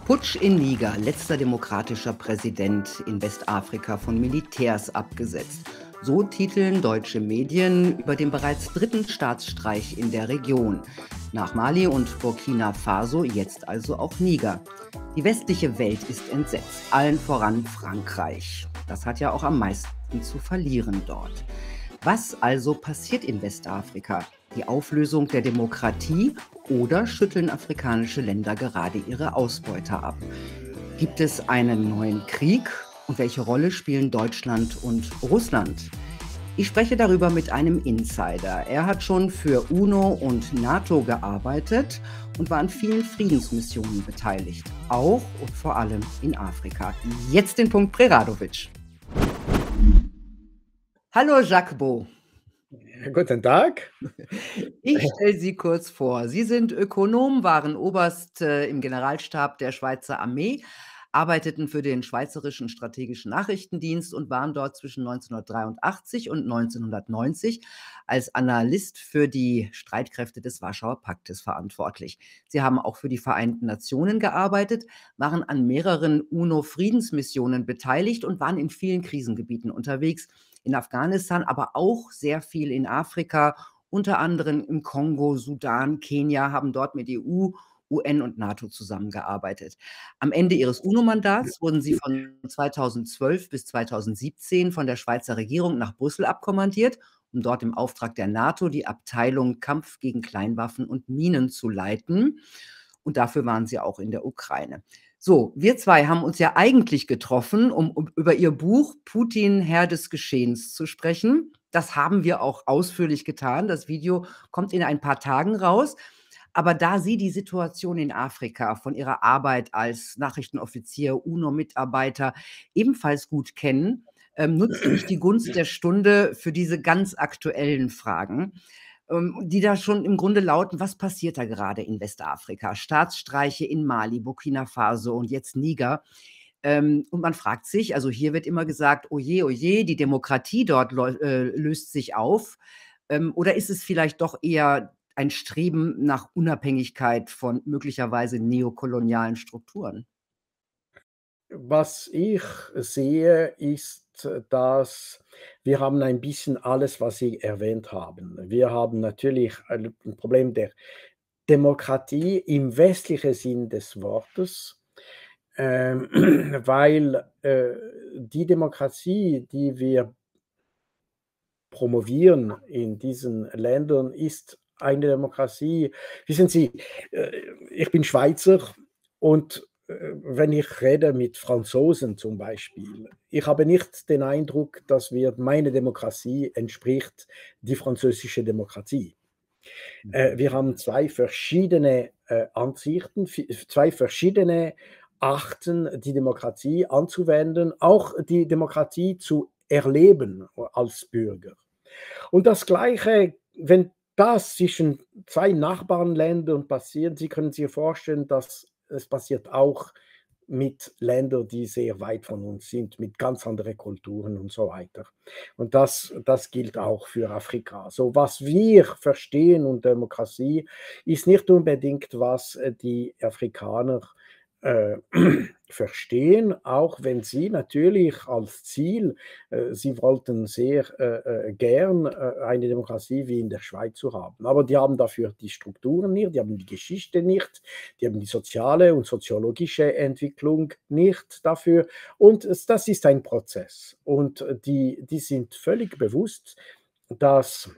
Putsch in Niger, letzter demokratischer Präsident in Westafrika von Militärs abgesetzt. So titeln deutsche Medien über den bereits dritten Staatsstreich in der Region. Nach Mali und Burkina Faso jetzt also auch Niger. Die westliche Welt ist entsetzt, allen voran Frankreich. Das hat ja auch am meisten zu verlieren dort. Was also passiert in Westafrika? Die Auflösung der Demokratie oder schütteln afrikanische Länder gerade ihre Ausbeute ab? Gibt es einen neuen Krieg und welche Rolle spielen Deutschland und Russland? Ich spreche darüber mit einem Insider. Er hat schon für UNO und NATO gearbeitet und war an vielen Friedensmissionen beteiligt, auch und vor allem in Afrika. Jetzt den Punkt Preradovic. Hallo Jacques Beau. Guten Tag. Ich stelle Sie kurz vor. Sie sind Ökonom, waren Oberst im Generalstab der Schweizer Armee, arbeiteten für den Schweizerischen Strategischen Nachrichtendienst und waren dort zwischen 1983 und 1990 als Analyst für die Streitkräfte des Warschauer Paktes verantwortlich. Sie haben auch für die Vereinten Nationen gearbeitet, waren an mehreren UNO-Friedensmissionen beteiligt und waren in vielen Krisengebieten unterwegs, in Afghanistan, aber auch sehr viel in Afrika, unter anderem im Kongo, Sudan, Kenia, haben dort mit EU, UN und NATO zusammengearbeitet. Am Ende ihres UNO-Mandats wurden sie von 2012 bis 2017 von der Schweizer Regierung nach Brüssel abkommandiert, um dort im Auftrag der NATO die Abteilung Kampf gegen Kleinwaffen und Minen zu leiten. Und dafür waren sie auch in der Ukraine. So, wir zwei haben uns ja eigentlich getroffen, um über Ihr Buch Putin, Herr des Geschehens zu sprechen. Das haben wir auch ausführlich getan. Das Video kommt in ein paar Tagen raus. Aber da Sie die Situation in Afrika von Ihrer Arbeit als Nachrichtenoffizier, UNO-Mitarbeiter ebenfalls gut kennen, nutze ich die Gunst der Stunde für diese ganz aktuellen Fragen, die da schon im Grunde lauten: Was passiert da gerade in Westafrika? Staatsstreiche in Mali, Burkina Faso und jetzt Niger. Und man fragt sich, also hier wird immer gesagt, oh je, die Demokratie dort löst sich auf. Oder ist es vielleicht doch eher ein Streben nach Unabhängigkeit von möglicherweise neokolonialen Strukturen? Was ich sehe, ist, dass wir haben ein bisschen alles, was Sie erwähnt haben. Wir haben natürlich ein Problem der Demokratie im westlichen Sinn des Wortes, weil, die Demokratie, die wir promovieren in diesen Ländern, ist eine Demokratie. Wissen Sie, ich bin Schweizer und wenn ich rede mit Franzosen zum Beispiel, ich habe nicht den Eindruck, dass meine Demokratie entspricht die französische Demokratie. Wir haben zwei verschiedene Ansichten, zwei verschiedene Arten, die Demokratie anzuwenden, auch die Demokratie zu erleben als Bürger. Und das Gleiche, wenn das zwischen zwei Nachbarländern passiert, Sie können sich vorstellen, dass es passiert auch mit Ländern, die sehr weit von uns sind, mit ganz anderen Kulturen und so weiter. Und das gilt auch für Afrika. So, was wir verstehen unter Demokratie, ist nicht unbedingt, was die Afrikaner äh, verstehen, auch wenn sie natürlich als Ziel, sie wollten sehr gern eine Demokratie wie in der Schweiz zu haben. Aber die haben dafür die Strukturen nicht, die haben die Geschichte nicht, die haben die soziale und soziologische Entwicklung nicht dafür. Und das ist ein Prozess. Und die sind völlig bewusst, dass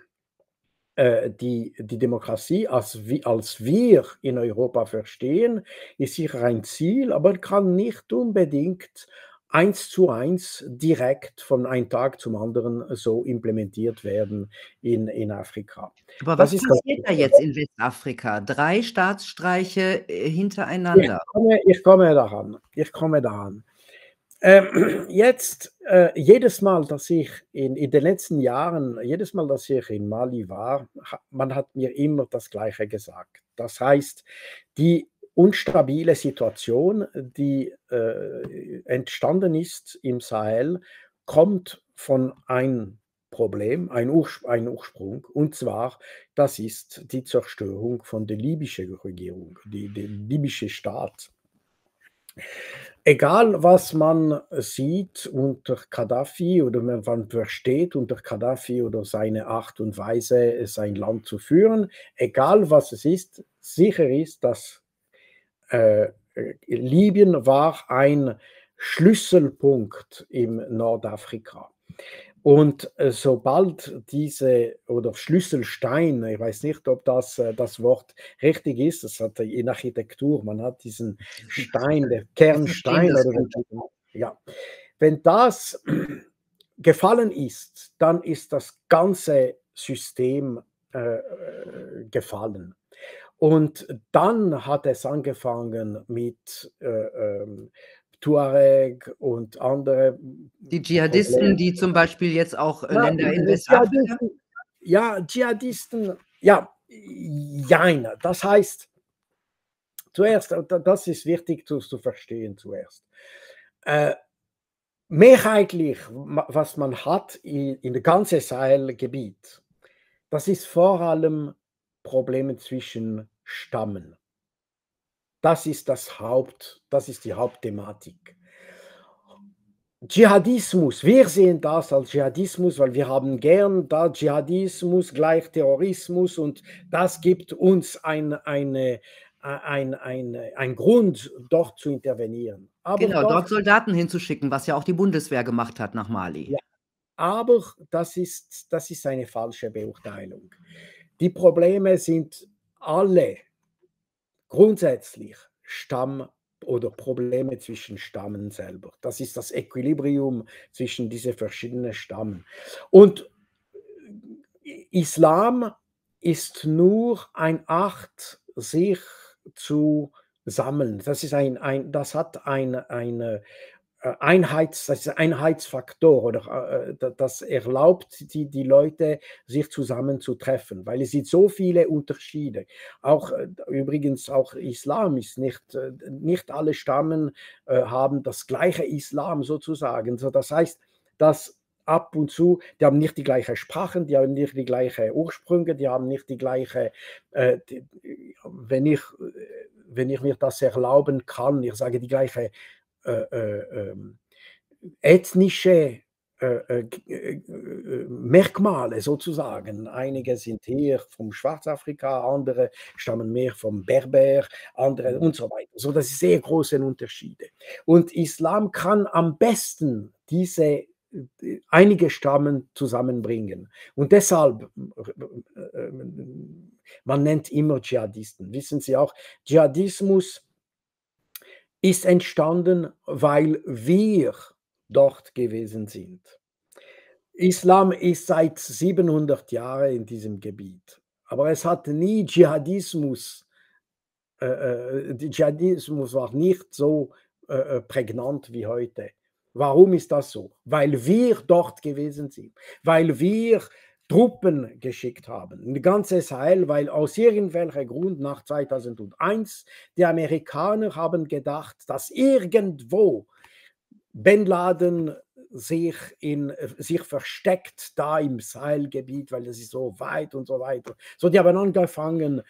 die Demokratie, als wir in Europa verstehen, ist sicher ein Ziel, aber kann nicht unbedingt eins zu eins direkt von einem Tag zum anderen so implementiert werden in Afrika. Aber Das was ist das. passiert da jetzt in Westafrika? 3 Staatsstreiche Ich hintereinander. Ich komme daran. Jetzt, jedes Mal, dass ich in den letzten Jahren, jedes Mal, dass ich in Mali war, man hat mir immer das Gleiche gesagt. Das heißt, die unstabile Situation, die entstanden ist im Sahel, kommt von einem Problem, ein Ursprung, und zwar, das ist die Zerstörung von der libyschen Regierung, der libysche Staat. Egal, was man sieht unter Gaddafi oder man versteht unter Gaddafi oder seine Art und Weise, sein Land zu führen, egal was es ist, sicher ist, dass Libyen war ein Schlüsselpunkt im Nordafrika. Und sobald diese oder Schlüsselstein, ich weiß nicht, ob das Wort richtig ist, das hat in Architektur, man hat diesen Stein, der Wir verstehen Kernstein das oder gut. ja. Wenn das gefallen ist, dann ist das ganze System gefallen. Und dann hat es angefangen mit Tuareg und andere Die Dschihadisten, Probleme. die zum Beispiel jetzt auch, Ja, Länder in Westafrika. Dschihadisten, ja, Dschihadisten, ja, jein. Das heißt, zuerst, das ist wichtig zu verstehen zuerst. Äh, Mehrheitlich, was man hat in der ganzen Sahelgebiet, das ist vor allem Probleme zwischen Stammen. Das ist die Hauptthematik. Dschihadismus, wir sehen das als Dschihadismus, weil wir haben gern da Dschihadismus gleich Terrorismus und das gibt uns ein Grund, dort zu intervenieren. Aber Genau, dort dort, Soldaten hinzuschicken, was ja auch die Bundeswehr gemacht hat nach Mali. ja, aber das ist eine falsche Beurteilung. Die Probleme sind alle grundsätzlich Stamm oder Probleme zwischen Stammen selber. Das ist das Equilibrium zwischen diese verschiedenen Stammen. Und Islam ist nur eine Art, sich zu sammeln. Das hat eine das ist ein Einheitsfaktor oder das erlaubt die Leute, sich zusammenzutreffen, weil es sind so viele Unterschiede. Auch übrigens auch Islam ist nicht alle Stammen haben das gleiche Islam sozusagen. So, das heißt, dass ab und zu, die haben nicht die gleiche Sprachen, die haben nicht die gleiche Ursprünge, die haben nicht die gleiche, die, wenn ich mir das erlauben kann, ich sage die gleiche ethnische Merkmale sozusagen. Einige sind hier vom Schwarzafrika, andere stammen mehr vom Berber, andere und so weiter. So, das sind sehr große Unterschiede. Und Islam kann am besten diese einige Stammen zusammenbringen. Und deshalb, man nennt immer Dschihadisten. Wissen Sie auch, Dschihadismus ist entstanden, weil wir dort gewesen sind. Islam ist seit 700 Jahren in diesem Gebiet, aber es hat nie Dschihadismus, Dschihadismus war nicht so prägnant wie heute. Warum ist das so? Weil wir dort gewesen sind, weil wir Truppen geschickt haben, ein ganzes Heil, weil aus irgendwelchem Grund nach 2001 die Amerikaner haben gedacht, dass irgendwo Bin Laden sich versteckt da im Sahelgebiet, weil es ist so weit und so weiter. So, die haben angefangen,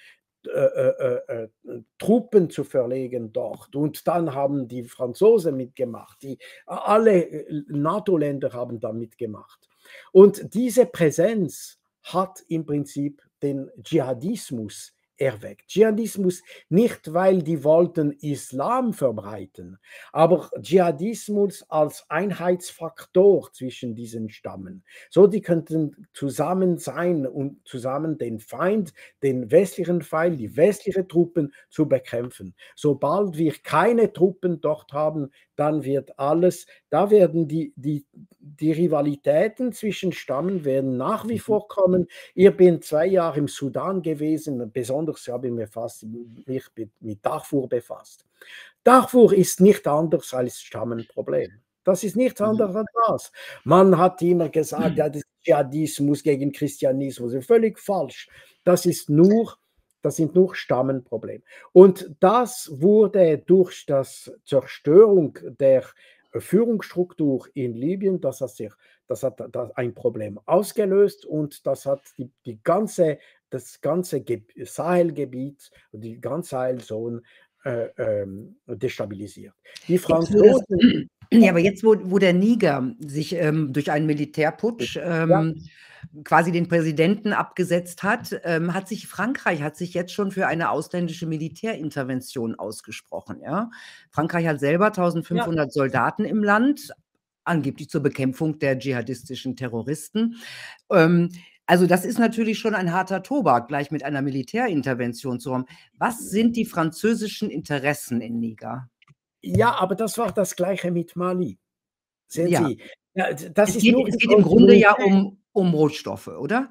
Truppen zu verlegen dort. Und dann haben die Franzosen mitgemacht. Alle NATO-Länder haben da mitgemacht. Und diese Präsenz hat im Prinzip den Dschihadismus erweckt. Dschihadismus nicht, weil die wollten Islam verbreiten, aber Dschihadismus als Einheitsfaktor zwischen diesen Stammen. So, die könnten zusammen sein und zusammen den Feind, den westlichen Feind, die westlichen Truppen zu bekämpfen. Sobald wir keine Truppen dort haben, dann wird da werden die Rivalitäten zwischen Stammen werden nach wie vor kommen. Ich bin 2 Jahre im Sudan gewesen, besonders habe ich mich mit Darfur befasst. Darfur ist nicht anders als Stammenproblem. Das ist nichts anderes als das. Man hat immer gesagt, ja, das ist Dschihadismus gegen Christianismus. Völlig falsch. Das sind nur Stammenprobleme. Und das wurde durch die Zerstörung der Führungsstruktur in Libyen, das hat ein Problem ausgelöst und das hat das ganze Sahelgebiet, die ganze Sahelzone destabilisiert. Die Jetzt, wo das Franzosen, ja, aber jetzt, wo der Niger sich, durch einen Militärputsch, ja, quasi den Präsidenten abgesetzt hat, hat sich Frankreich hat sich jetzt schon für eine ausländische Militärintervention ausgesprochen, ja? Frankreich hat selber ja, 1.500 Soldaten im Land, angeblich zur Bekämpfung der dschihadistischen Terroristen. Ähm, also, das ist natürlich schon ein harter Tobak, gleich mit einer Militärintervention zu kommen. Was sind die französischen Interessen in Niger? ja, aber das war das Gleiche mit Mali. Sehen Ja. Sie, ja, das Es ist geht nur es die geht im Grunde ja Kontinuität. um Rohstoffe, oder?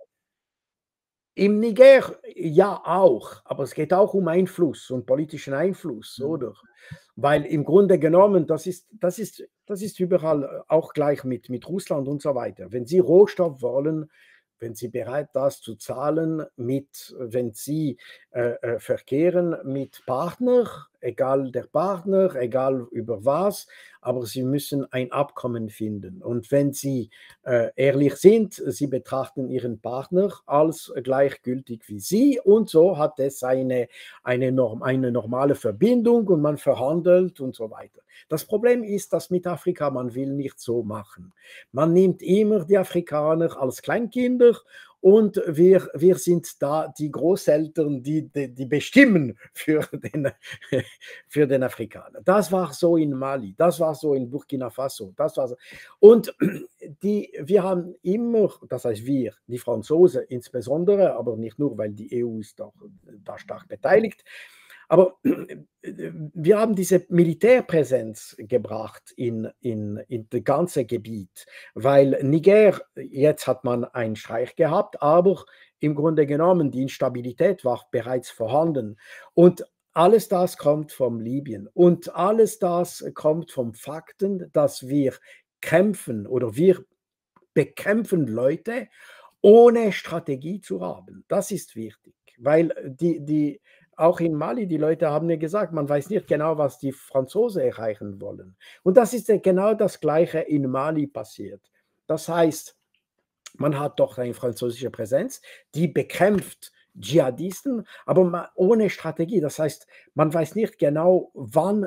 Im Niger ja auch, aber es geht auch um Einfluss und politischen Einfluss, Mhm. oder? Weil im Grunde genommen, das ist überall auch gleich mit Russland und so weiter. Wenn Sie Rohstoff wollen, wenn Sie bereit das zu zahlen, wenn Sie verkehren mit Partner, egal der Partner, egal über was, aber Sie müssen ein Abkommen finden. Und wenn Sie ehrlich sind, Sie betrachten Ihren Partner als gleichgültig wie Sie und so hat es eine normale Verbindung und man verhandelt und so weiter. Das Problem ist, dass mit Afrika man will nicht so machen. Man nimmt immer die Afrikaner als Kleinkinder und wir sind da die Großeltern, die bestimmen für den Afrikaner. Das war so in Mali, das war so in Burkina Faso, das war so. Und wir haben immer, das heißt wir, die Franzosen insbesondere, aber nicht nur, weil die EU ist auch da stark beteiligt, aber wir haben diese Militärpräsenz gebracht in das ganze Gebiet, weil Niger, jetzt hat man einen Streich gehabt, aber im Grunde genommen die Instabilität war bereits vorhanden. Und alles das kommt vom Libyen und alles das kommt vom Fakten, dass wir kämpfen oder wir bekämpfen Leute, ohne Strategie zu haben. Das ist wichtig, weil auch in Mali, die Leute haben mir gesagt, man weiß nicht genau, was die Franzosen erreichen wollen. Und das ist genau das Gleiche in Mali passiert. Das heißt, man hat doch eine französische Präsenz, die bekämpft Dschihadisten, aber ohne Strategie. Das heißt, man weiß nicht genau, wann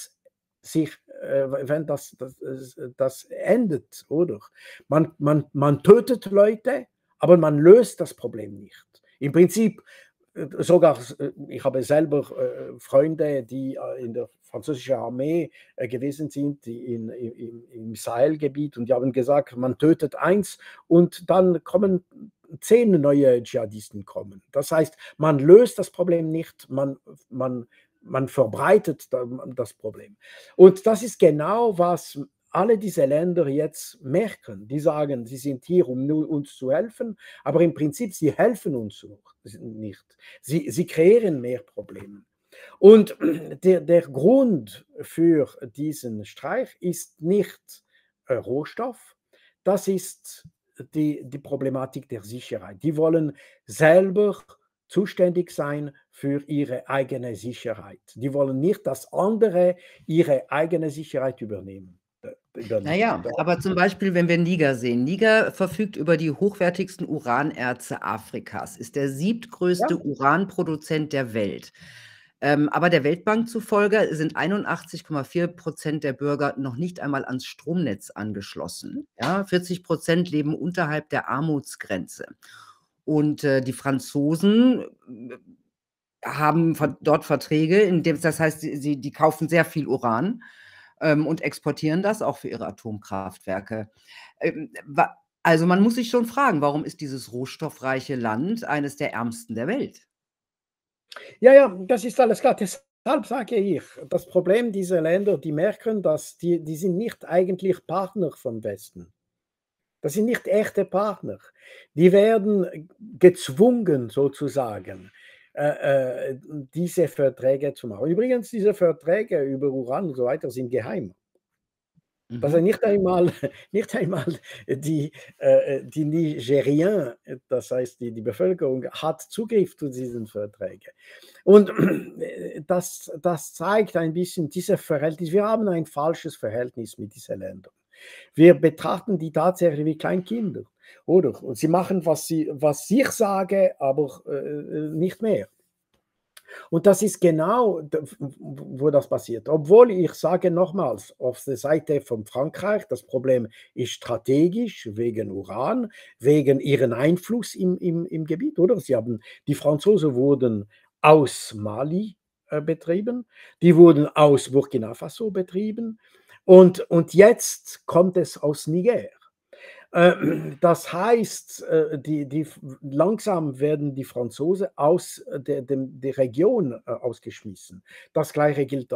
wenn das endet, oder? Man tötet Leute, aber man löst das Problem nicht. Im Prinzip sogar, ich habe selber Freunde, die in der französischen Armee gewesen sind, die im Sahelgebiet, und die haben gesagt, man tötet eins und dann kommen 10 neue Dschihadisten kommen. Das heißt, man löst das Problem nicht, man verbreitet das Problem. Und das ist genau, was alle diese Länder jetzt merken. Die sagen, sie sind hier, um uns zu helfen, aber im Prinzip, sie helfen uns nicht. Sie kreieren mehr Probleme. Und der Grund für diesen Streich ist nicht Rohstoff, das ist die Problematik der Sicherheit. Die wollen selber zuständig sein für ihre eigene Sicherheit. Die wollen nicht, dass andere ihre eigene Sicherheit übernehmen. Na ja, aber zum Beispiel, wenn wir Niger sehen. Niger verfügt über die hochwertigsten Uranerze Afrikas, ist der Ja, 7. Uranproduzent der Welt. Aber der Weltbank zufolge sind 81,4% der Bürger noch nicht einmal ans Stromnetz angeschlossen. Ja, 40% leben unterhalb der Armutsgrenze. Und die Franzosen haben dort Verträge, das heißt, die kaufen sehr viel Uran und exportieren das auch für ihre Atomkraftwerke. Also man muss sich schon fragen, warum ist dieses rohstoffreiche Land eines der ärmsten der Welt? ja, ja, das ist alles klar. Deshalb sage ich, das Problem dieser Länder, die merken, dass die sind nicht eigentlich Partner vom Westen. Das sind nicht echte Partner. Die werden gezwungen, sozusagen, diese Verträge zu machen. Übrigens, diese Verträge über Uran und so weiter sind geheim. Also Mhm. nicht einmal die Nigerier, das heißt die Bevölkerung, hat Zugriff zu diesen Verträgen. Und das zeigt ein bisschen diese Verhältnis. Wir haben ein falsches Verhältnis mit diesen Ländern. Wir betrachten die tatsächlich wie Kleinkinder, oder? Und sie machen, was ich sage, aber nicht mehr. Und das ist genau, wo das passiert. Obwohl ich sage nochmals, auf der Seite von Frankreich, das Problem ist strategisch wegen Uran, wegen ihren Einfluss im Gebiet, oder? Die Franzosen wurden aus Mali betrieben, die wurden aus Burkina Faso betrieben und jetzt kommt es aus Niger. Das heißt, langsam werden die Franzosen aus der Region ausgeschmissen. Das Gleiche gilt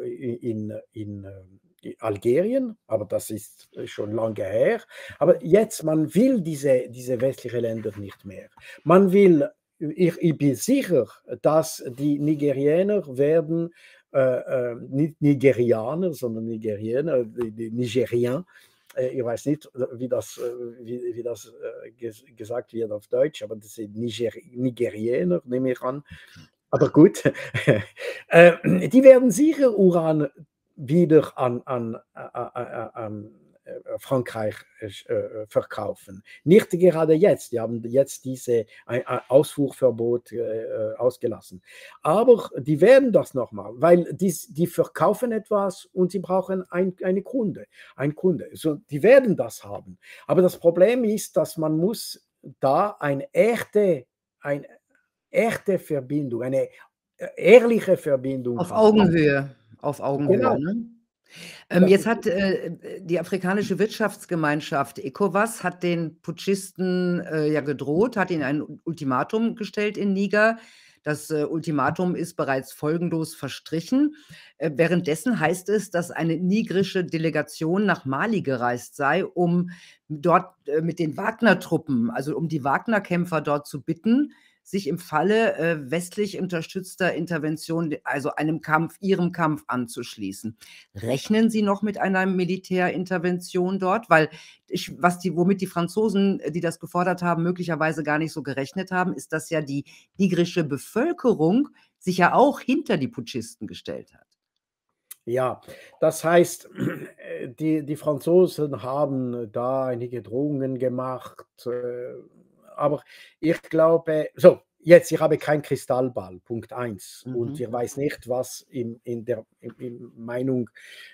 in Algerien, aber das ist schon lange her. Aber jetzt, man will diese westlichen Länder nicht mehr. Man will, ich bin sicher, dass die Nigerianer werden, nicht Nigerianer, sondern Nigerianer, die Nigerianer, ich weiß nicht, wie das gesagt wird auf Deutsch, aber das sind Nigerianer, nehme ich an. Aber gut, die werden sicher Uran wieder an Frankreich verkaufen. Nicht gerade jetzt, die haben jetzt diese Ausfuhrverbot ausgelassen. Aber die werden das nochmal, weil die verkaufen etwas und sie brauchen einen Kunde. So, die werden das haben. Aber das Problem ist, dass man muss da eine echte Verbindung, eine ehrliche Verbindung Auf haben. Augenhöhe, auf Augenhöhe, Genau. ne? Das Jetzt ist hat die Afrikanische Wirtschaftsgemeinschaft ECOWAS hat den Putschisten ja gedroht, hat ihnen ein Ultimatum gestellt in Niger. Das Ultimatum ist bereits folgenlos verstrichen. Währenddessen heißt es, dass eine nigrische Delegation nach Mali gereist sei, um dort mit den Wagner-Truppen, also um die Wagner-Kämpfer dort zu bitten, sich im Falle westlich unterstützter Intervention, also ihrem Kampf anzuschließen. Rechnen Sie noch mit einer Militärintervention dort? Weil womit die Franzosen, die das gefordert haben, möglicherweise gar nicht so gerechnet haben, ist, dass ja die nigrische Bevölkerung sich ja auch hinter die Putschisten gestellt hat. Ja, das heißt, die Franzosen haben da einige Drohungen gemacht, aber ich glaube, so, jetzt, ich habe keinen Kristallball, Punkt 1. Und ich weiß nicht, was in der Meinung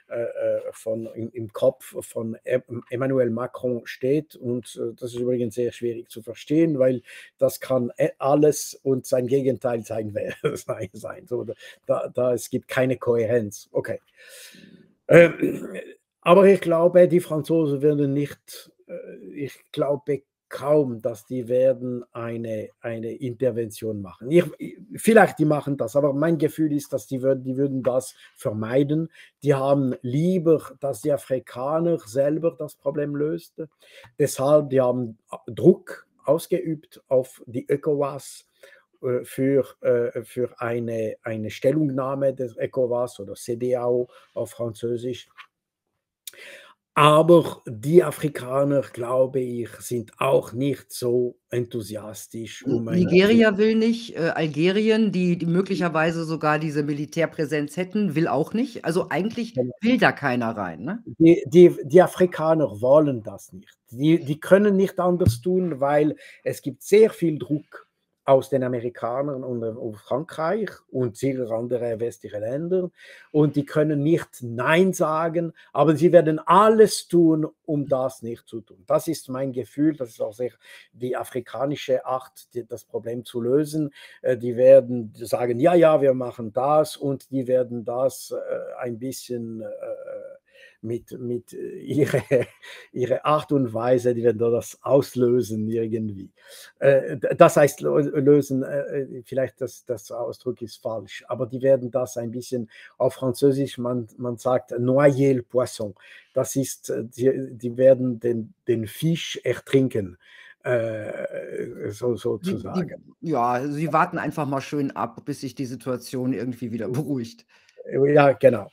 im Kopf von Emmanuel Macron steht. Und das ist übrigens sehr schwierig zu verstehen, weil das kann alles und sein Gegenteil sein. So, es gibt keine Kohärenz. Okay. Aber ich glaube, die Franzosen werden nicht, ich glaube kaum, dass die werden eine Intervention machen. Vielleicht die machen das, aber mein Gefühl ist, dass die würden das vermeiden. Die haben lieber, dass die Afrikaner selber das Problem lösten. Deshalb, die haben Druck ausgeübt auf die ECOWAS für eine Stellungnahme des ECOWAS oder CEDEAO auf Französisch. Aber die Afrikaner, glaube ich, sind auch nicht so enthusiastisch Nigeria will nicht, Algerien, die möglicherweise sogar diese Militärpräsenz hätten, will auch nicht. Also eigentlich will da keiner rein, ne? Die Afrikaner wollen das nicht. Die können nicht anders tun, weil es gibt sehr viel Druck aus den Amerikanern und Frankreich und sicher andere westliche Länder. Und die können nicht Nein sagen, aber sie werden alles tun, um das nicht zu tun. Das ist mein Gefühl, das ist auch sehr die afrikanische Art, das Problem zu lösen. Die werden sagen, ja, ja, wir machen das und die werden das ein bisschen mit ihre Art und Weise, die werden das auslösen irgendwie. Das heißt lösen, vielleicht das Ausdruck ist falsch, aber die werden das ein bisschen auf Französisch, man sagt noyer le poisson. Das ist, die werden den Fisch ertrinken. Sozusagen. Ja, sie warten einfach mal schön ab, bis sich die Situation irgendwie wieder beruhigt. Ja, genau.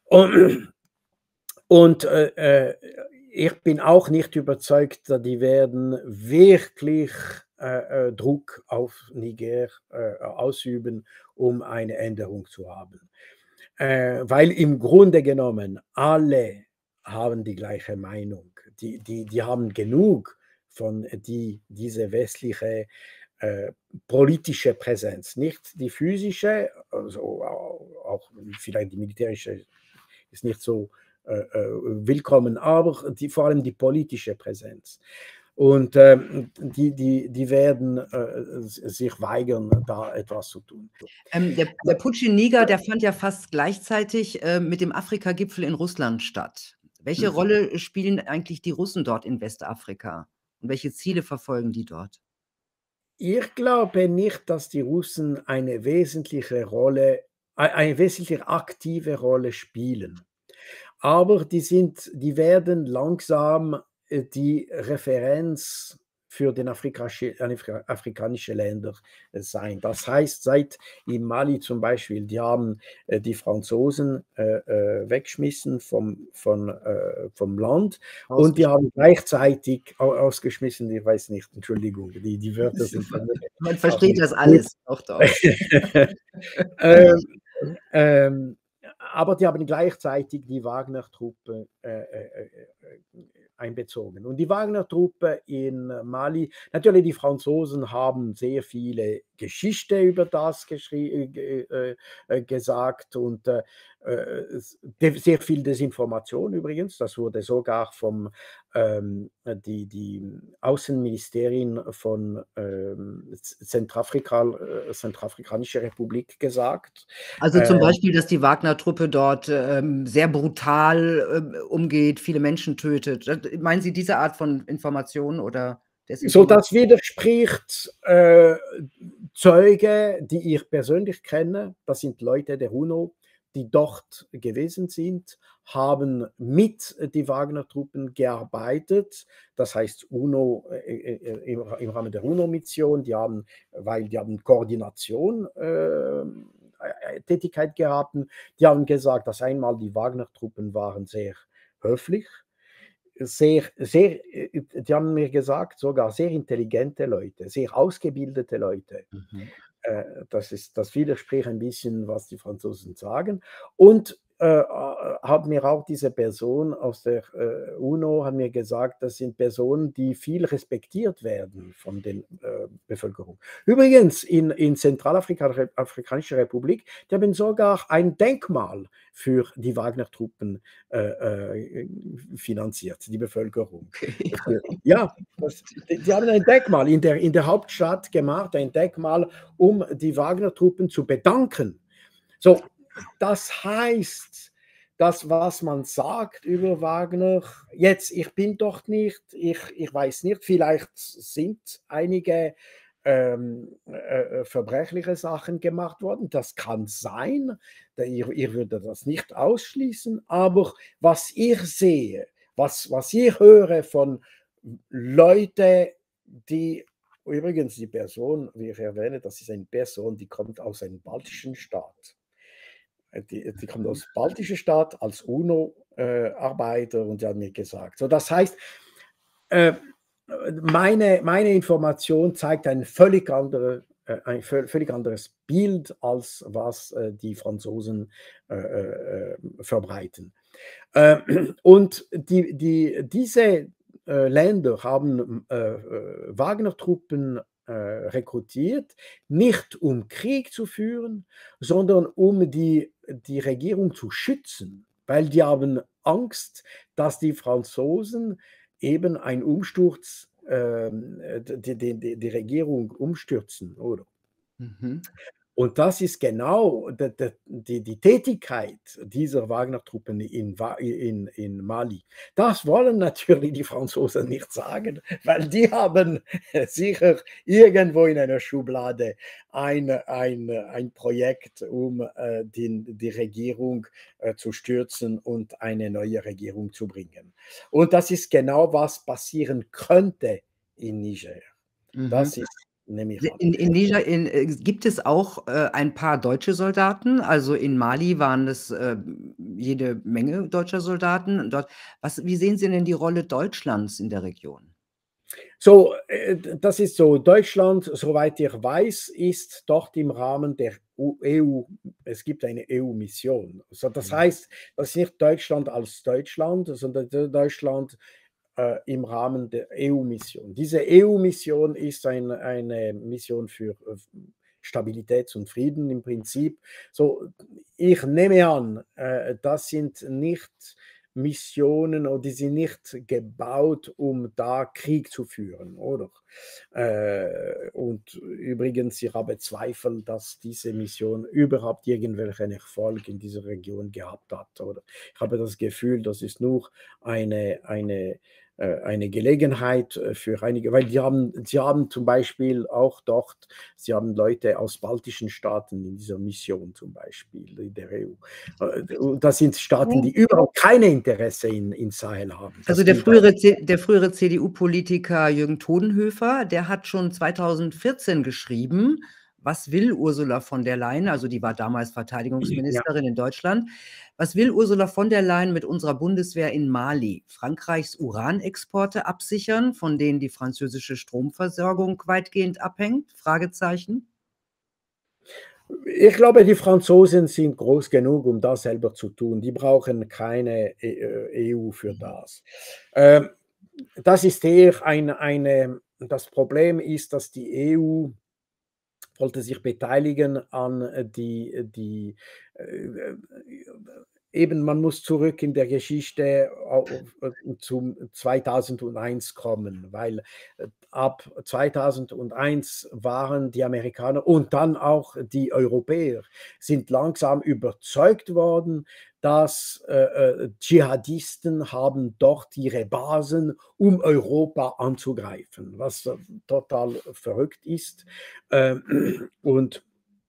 Und ich bin auch nicht überzeugt, dass die werden wirklich Druck auf Niger ausüben, um eine Änderung zu haben. Weil im Grunde genommen alle haben die gleiche Meinung. Die haben genug von diese westliche politische Präsenz, nicht die physische, also auch vielleicht die militärische ist nicht so willkommen, aber vor allem die politische Präsenz. Und die werden sich weigern, da etwas zu tun. Der Putsch in Niger, der fand ja fast gleichzeitig mit dem Afrika-Gipfel in Russland statt. Welche Rolle spielen eigentlich die Russen dort in Westafrika? Und welche Ziele verfolgen die dort? Ich glaube nicht, dass die Russen eine wesentliche Rolle, eine wesentlich aktive Rolle spielen. Aber die werden langsam die Referenz für den afrikanische Länder sein. Das heißt, seit in Mali zum Beispiel, die haben die Franzosen weggeschmissen vom Land und die haben gleichzeitig ausgeschmissen, ich weiß nicht, Entschuldigung, die Wörter sind Man versteht das alles, auch dort. Aber die haben gleichzeitig die Wagner-Truppe einbezogen. Und die Wagner-Truppe in Mali, natürlich die Franzosen haben sehr viele Geschichte über das gesagt und sehr viel Desinformation übrigens. Das wurde sogar vom die Außenministerin von Zentrafrikanische Republik gesagt. Also zum Beispiel, dass die Wagner-Truppe dort sehr brutal umgeht, viele Menschen tötet. Meinen Sie diese Art von Informationen oder So, Desinformation? das widerspricht Zeuge, die ich persönlich kenne. Das sind Leute der UNO, die dort gewesen sind, haben mit die Wagner-Truppen gearbeitet. Das heißt, UNO im Rahmen der UNO-Mission, weil die haben Koordination Tätigkeit gehabt. Die haben gesagt, dass einmal die Wagner-Truppen waren sehr höflich, die haben mir gesagt, sogar sehr intelligente Leute, sehr ausgebildete Leute. Das widerspricht ein bisschen, was die Franzosen sagen. Und hat mir auch diese Person aus der UNO hat mir gesagt, das sind Personen, die viel respektiert werden von der Bevölkerung. Übrigens in Zentralafrikanische Republik, die haben sogar ein Denkmal für die Wagner-Truppen finanziert, die Bevölkerung. Ja, die haben ein Denkmal in der Hauptstadt gemacht, ein Denkmal, um die Wagner-Truppen zu bedanken. So, das heißt, das, was man sagt über Wagner, jetzt, ich bin dort nicht, ich weiß nicht, vielleicht sind einige verbrechliche Sachen gemacht worden, das kann sein, ich würde das nicht ausschließen, aber was ich sehe, was ich höre von Leuten, die übrigens die Person, wie ich erwähne, das ist eine Person, die kommt aus einem baltischen Staat. Die kommt aus dem baltischen Staat als UNO-Arbeiter und die hat mir gesagt. So, das heißt, meine Information zeigt ein völlig anderes Bild, als was die Franzosen verbreiten. Und diese Länder haben Wagner-Truppen rekrutiert, nicht um Krieg zu führen, sondern um die Regierung zu schützen, weil die haben Angst, dass die Franzosen eben einen Umsturz, die Regierung umstürzen, oder? Und das ist genau die Tätigkeit dieser Wagner-Truppen in Mali. Das wollen natürlich die Franzosen nicht sagen, weil die haben sicher irgendwo in einer Schublade ein Projekt, um die Regierung zu stürzen und eine neue Regierung zu bringen. Und das ist genau, was passieren könnte in Niger. Das ist nämlich in Niger gibt es auch ein paar deutsche Soldaten. Also in Mali waren es jede Menge deutscher Soldaten. Dort, wie sehen Sie denn die Rolle Deutschlands in der Region? So, das ist so. Deutschland, soweit ich weiß, ist dort im Rahmen der EU, es gibt eine EU-Mission. Also das heißt, das ist nicht Deutschland als Deutschland, sondern Deutschland im Rahmen der EU-Mission. Diese EU-Mission ist eine Mission für Stabilität und Frieden im Prinzip. So, ich nehme an, das sind nicht Missionen oder die sind nicht gebaut, um da Krieg zu führen, oder? Und übrigens, ich habe Zweifel, dass diese Mission überhaupt irgendwelchen Erfolg in dieser Region gehabt hat, oder? Ich habe das Gefühl, das ist nur eine Gelegenheit für einige, weil sie haben zum Beispiel auch dort, sie haben Leute aus baltischen Staaten in dieser Mission zum Beispiel, in der EU. Das sind Staaten, die überhaupt keine Interesse in Sahel haben. Also der frühere CDU-Politiker Jürgen Todenhöfer, der hat schon 2014 geschrieben, was will Ursula von der Leyen, also die war damals Verteidigungsministerin in Deutschland, was will Ursula von der Leyen mit unserer Bundeswehr in Mali? Frankreichs Uranexporte absichern, von denen die französische Stromversorgung weitgehend abhängt? Fragezeichen. Ich glaube, die Franzosen sind groß genug, um das selber zu tun. Die brauchen keine EU für das. Das ist eher das Problem ist, dass die EU wollte sich beteiligen an eben, man muss zurück in der Geschichte zum 2001 kommen, weil ab 2001 waren die Amerikaner und dann auch die Europäer sind langsam überzeugt worden, dass Dschihadisten haben dort ihre Basen, um Europa anzugreifen, was total verrückt ist. Und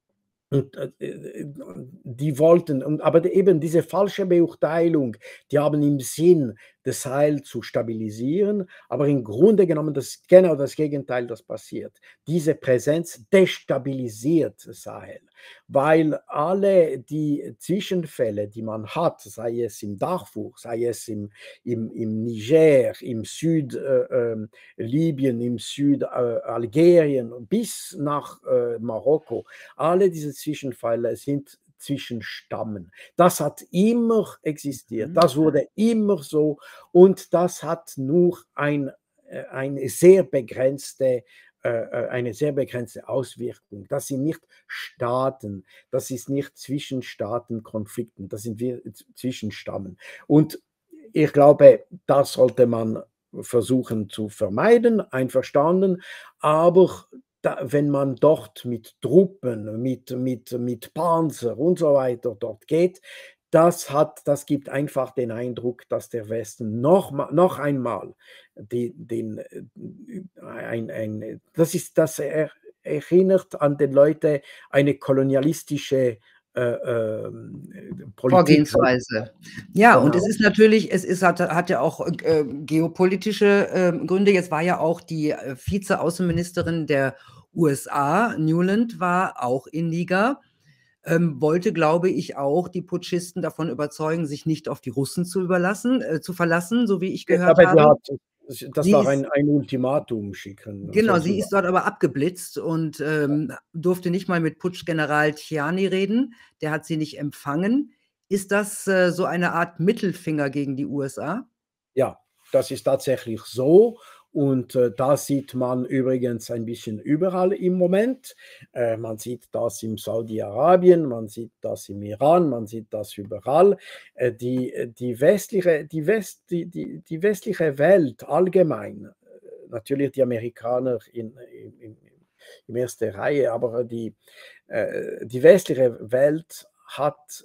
die wollten, aber eben diese falsche Beurteilung, die haben im Sinn, das Sahel zu stabilisieren, aber im Grunde genommen das genau das Gegenteil, das passiert. Diese Präsenz destabilisiert Sahel, weil alle die Zwischenfälle, die man hat, sei es im Darfur, sei es im Niger, im Süd-Libyen, im Süd-Algerien bis nach Marokko, alle diese Zwischenfälle sind Zwischenstammen. Das hat immer existiert, das wurde immer so und das hat nur eine sehr begrenzte Auswirkung. Das sind nicht Staaten, das ist nicht Zwischenstaatenkonflikten, das sind wir Zwischenstammen. Und ich glaube, das sollte man versuchen zu vermeiden, einverstanden, aber wenn man dort mit Truppen, mit Panzer und so weiter dort geht, das gibt einfach den Eindruck, dass der Westen noch einmal das erinnert an den Leute eine kolonialistische Politik. Vorgehensweise. Ja, und Genau. es ist natürlich, hat ja auch geopolitische Gründe. Jetzt war ja auch die Vize-Außenministerin der USA, Nuland, war auch in Niger, wollte, glaube ich, auch die Putschisten davon überzeugen, sich nicht auf die Russen zu verlassen, so wie ich gehört Aber habe. das war ein Ultimatum schicken. Genau, sie ist dort aber abgeblitzt und durfte nicht mal mit Putschgeneral Chiani reden. Der hat sie nicht empfangen. Ist das so eine Art Mittelfinger gegen die USA? Ja, das ist tatsächlich so. Und da sieht man übrigens ein bisschen überall im Moment. Man sieht das in Saudi-Arabien, man sieht das im Iran, man sieht das überall. Die westliche Welt allgemein, natürlich die Amerikaner in erster Reihe, aber die westliche Welt hat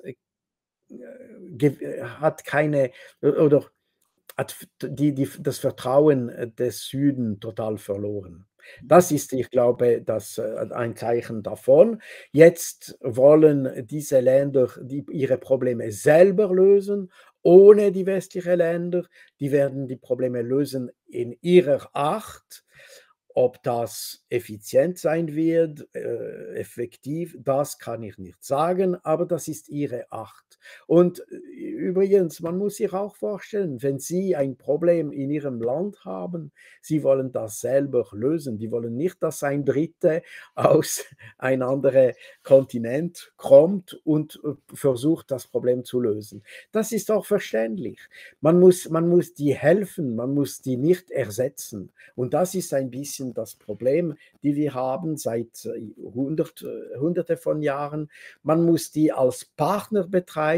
keine oder hat das Vertrauen des Süden total verloren. Das ist, ich glaube, ein Zeichen davon. Jetzt wollen diese Länder ihre Probleme selber lösen, ohne die westlichen Länder. Die werden die Probleme lösen in ihrer Art. Ob das effizient sein wird, effektiv, das kann ich nicht sagen, aber das ist ihre Art. Und übrigens, man muss sich auch vorstellen, wenn Sie ein Problem in Ihrem Land haben, Sie wollen das selber lösen. Die wollen nicht, dass ein Dritter aus ein anderer Kontinent kommt und versucht, das Problem zu lösen. Das ist auch verständlich. Man muss die helfen, man muss die nicht ersetzen. Und das ist ein bisschen das Problem, die wir haben seit Hunderte von Jahren. Man muss die als Partner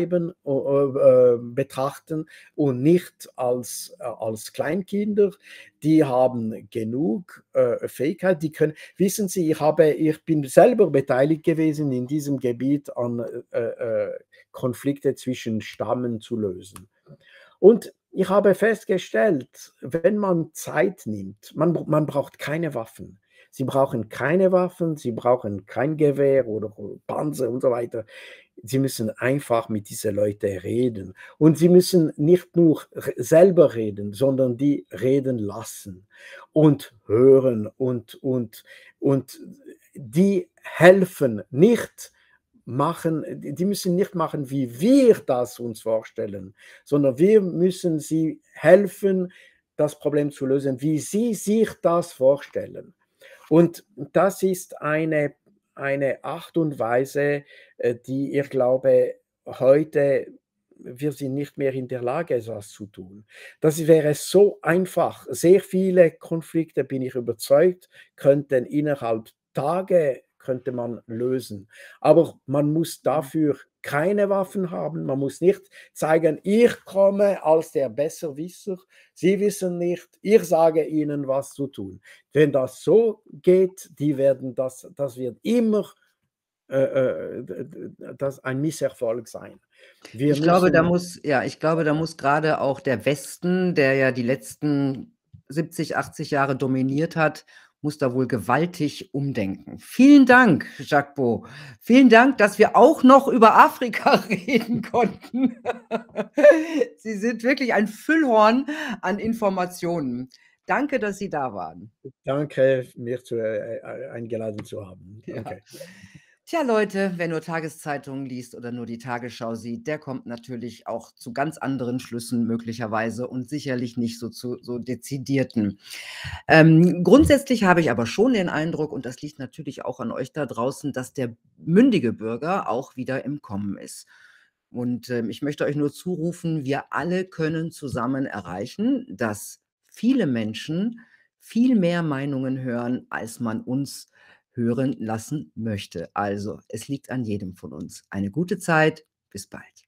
betrachten und nicht als Kleinkinder. Die haben genug Fähigkeit, die können, wissen Sie, ich bin selber beteiligt gewesen in diesem Gebiet an Konflikte zwischen Stammen zu lösen. Und ich habe festgestellt, wenn man Zeit nimmt, man braucht keine Waffen. Sie brauchen keine Waffen, sie brauchen kein Gewehr oder Panzer und so weiter. Sie müssen einfach mit diesen Leuten reden. Und sie müssen nicht nur selber reden, sondern die reden lassen und hören und die helfen nicht machen, die müssen nicht machen, wie wir das uns vorstellen, sondern wir müssen sie helfen, das Problem zu lösen, wie sie sich das vorstellen. Und das ist eine Art und Weise, die ich glaube, heute wir sind nicht mehr in der Lage, das zu tun. Das wäre so einfach. Sehr viele Konflikte, bin ich überzeugt, könnten innerhalb Tage könnte man lösen. Aber man muss dafür keine Waffen haben. Man muss nicht zeigen, ich komme als der Besserwisser. Sie wissen nicht, ich sage Ihnen, was zu tun. Wenn das so geht, das wird immer das ein Misserfolg sein. Wir Ich glaube, da müssen muss ja, ich glaube, da muss grade auch der Westen, der ja die letzten 70, 80 Jahre dominiert hat, muss da wohl gewaltig umdenken. Vielen Dank, Jacques Beau. Vielen Dank, dass wir auch noch über Afrika reden konnten. Sie sind wirklich ein Füllhorn an Informationen. Danke, dass Sie da waren. danke, mich eingeladen zu haben. Ja. Danke. Tja, Leute, wer nur Tageszeitungen liest oder nur die Tagesschau sieht, der kommt natürlich auch zu ganz anderen Schlüssen möglicherweise und sicherlich nicht zu so dezidierten. Grundsätzlich habe ich aber schon den Eindruck, und das liegt natürlich auch an euch da draußen, dass der mündige Bürger auch wieder im Kommen ist. Und, ich möchte euch nur zurufen, wir alle können zusammen erreichen, dass viele Menschen viel mehr Meinungen hören, als man uns hören lassen möchte. Also, es liegt an jedem von uns. Eine gute Zeit. Bis bald.